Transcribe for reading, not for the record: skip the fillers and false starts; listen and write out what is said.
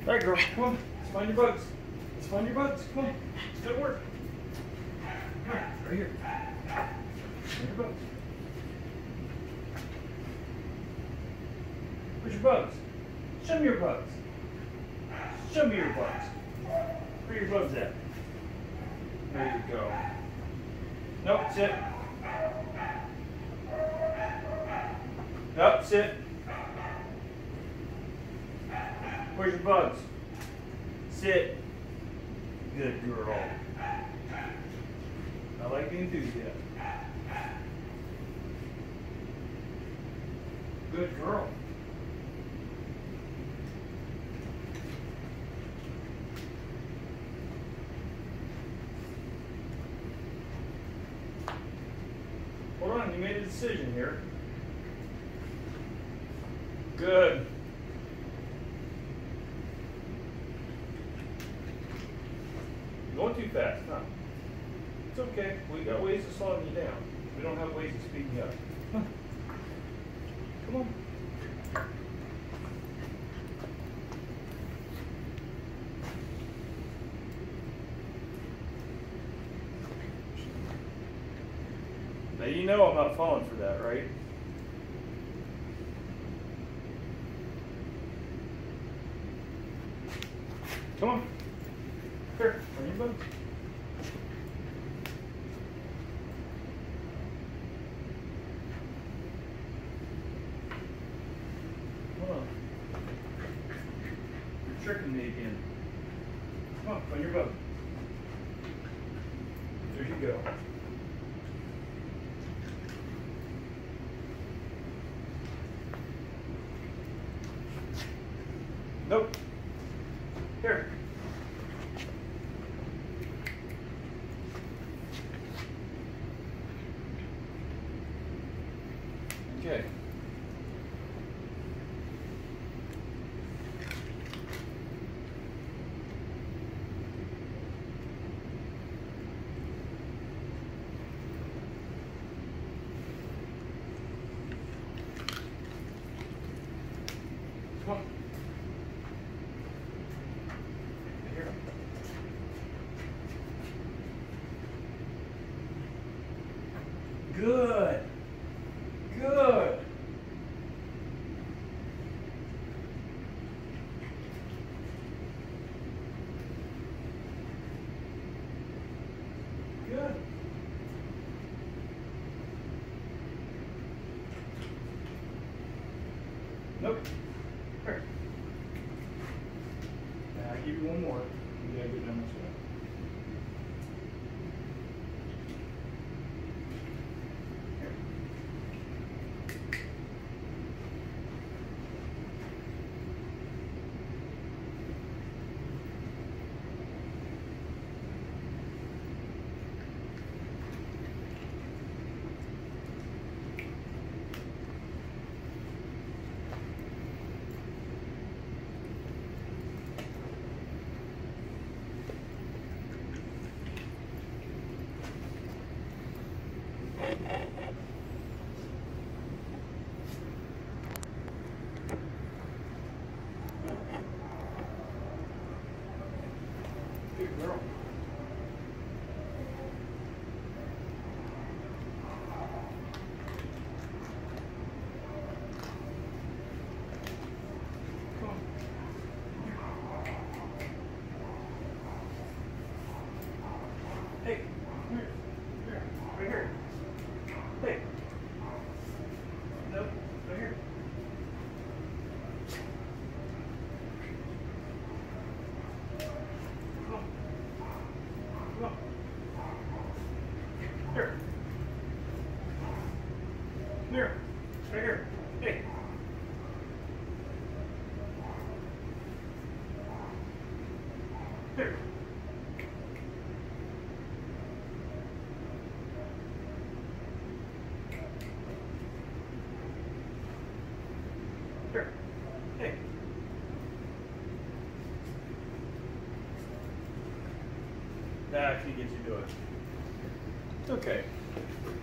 All right, girl, come on. Let's find your bugs. Let's find your bugs. Come on. It's good work. Come on, right here. Find your bugs. Where's your bugs? Show me your bugs. Show me your bugs. Where are your bugs at? There you go. Nope, sit. Nope, sit. Where's your bugs? Sit. Good girl. I like the enthusiasm. Good girl. Hold on, you made a decision here. Good. Going too fast, huh? It's okay. We got ways of slowing you down. We don't have ways of speeding you up. Huh. Come on. Now you know I'm not falling for that, right? Come on. Here, bring your bugs. Come on. You're tricking me again. Come on, find your bug. There you go. Nope. Here. Okay. Come on. Here. Good. Good. Good. Nope. Here. Now I'll give you one more. You gotta get down this way. Good girl. Come on. Hey, come here. Here. Right here. Hey. Nope. Right here. Come on. Come on. Here. Here. Right here. Hey. Here. Here. Hey. That actually gets you to it. It's okay.